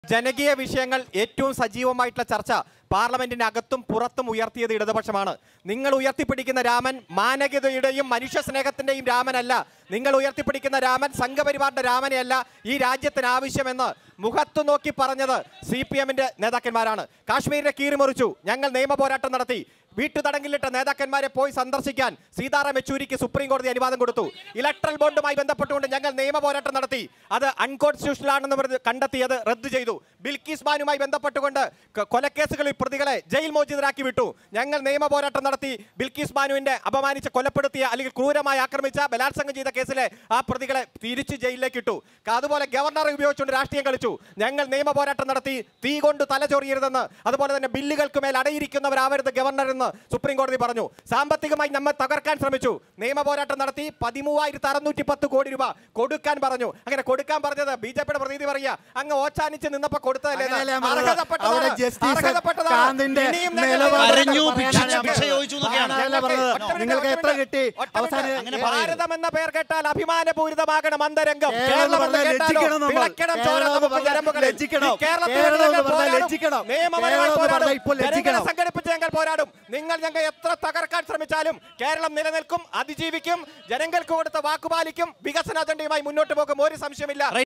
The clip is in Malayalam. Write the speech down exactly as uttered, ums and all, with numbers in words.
ജനകീയ വിഷയങ്ങൾ ഏറ്റവും സജീവമായിട്ടുള്ള ചർച്ച പാർലമെന്റിനകത്തും പുറത്തും ഉയർത്തിയത് ഇടതുപക്ഷമാണ്. നിങ്ങൾ ഉയർത്തിപ്പിടിക്കുന്ന രാമൻ മാനവികതയുടെയും മനുഷ്യ സ്നേഹത്തിന്റെയും രാമനല്ല. നിങ്ങൾ ഉയർത്തിപ്പിടിക്കുന്ന രാമൻ സംഘപരിവാറിന്റെ രാമനെയല്ല ഈ രാജ്യത്തിന് ആവശ്യമെന്ന് മുഖത്തു നോക്കി പറഞ്ഞത് സി പി എമ്മിന്റെ നേതാക്കന്മാരാണ്. കാശ്മീരിനെ കീറിമുറിച്ചു, ഞങ്ങൾ നിയമ പോരാട്ടം നടത്തി. വീട്ടുതടങ്കിലിട്ട നേതാക്കന്മാരെ പോയി സന്ദർശിക്കാൻ സീതാറാം യെച്ചൂരിക്ക് സുപ്രീം കോടതി അനുവാദം കൊടുത്തു. ഇലക്ട്രൽ ബോണ്ടുമായി ബന്ധപ്പെട്ടുകൊണ്ട് ഞങ്ങൾ നിയമ പോരാട്ടം നടത്തി. അത് അൺകോൺസ്റ്റിറ്റ്യൂഷണൽ ആണെന്ന് കണ്ടെത്തി അത് റദ്ദു ചെയ്തു. ബിൽക്കിസ് ബാനുമായി ബന്ധപ്പെട്ടുകൊണ്ട് കൊലക്കേസുകളിൽ പ്രതികളെ ജയിൽ മോചിതരാക്കി വിട്ടു. ഞങ്ങൾ നിയമ പോരാട്ടം നടത്തി. ബിൽക്കിസ് ബാനുവിന്റെ അപമാനിച്ച് കൊലപ്പെടുത്തിയ അല്ലെങ്കിൽ ക്രൂരമായി ആക്രമിച്ച ബലാത്സംഗം ചെയ്ത കേസിലെ ആ പ്രതികളെ തിരിച്ച് ജയിലിലേക്ക് ഇട്ടു. അതുപോലെ ഗവർണറെ ഉപയോഗിച്ചുകൊണ്ട് രാഷ്ട്രീയം കളിച്ചു. ഞങ്ങൾ നിയമ പോരാട്ടം നടത്തി. തീ കൊണ്ട് തലചൊറിയരുതെന്ന്, അതുപോലെ തന്നെ ബില്ലുകൾക്ക് മേൽ അടയിരിക്കുന്നവരാവരുത് ഗവർണർ എന്ന് സുപ്രീം കോടതി പറഞ്ഞു. സാമ്പത്തികമായി നമ്മെ തകർക്കാൻ ശ്രമിച്ചു. നിയമ പോരാട്ടം നടത്തി. പതിമൂവായിരത്തി അറുന്നൂറ്റി പത്ത് കോടി രൂപ കൊടുക്കാൻ പറഞ്ഞു. അങ്ങനെ കൊടുക്കാൻ പറഞ്ഞത് ബി ജെ പിയുടെ പ്രതിനിധി പറയുക അങ്ങ് ഓച്ചാനിച്ച് നിന്നപ്പോ കൊടുത്തതല്ലേ? ഭാരതം എന്ന പേർ കേട്ടാൽ അഭിമാനപൂരിതമാകണം അന്തരംഗം. സംഘടിപ്പിച്ച് ഞങ്ങൾ പോരാടും. നിങ്ങൾ ഞങ്ങൾ എത്ര തകർക്കാൻ ശ്രമിച്ചാലും കേരളം നിലനിൽക്കും, അതിജീവിക്കും, ജനങ്ങൾക്ക് കൊടുത്ത വാക്കുപാലിക്കും, വികസന അജണ്ടയുമായി മുന്നോട്ട് പോകും. ഒരു സംശയമില്ല.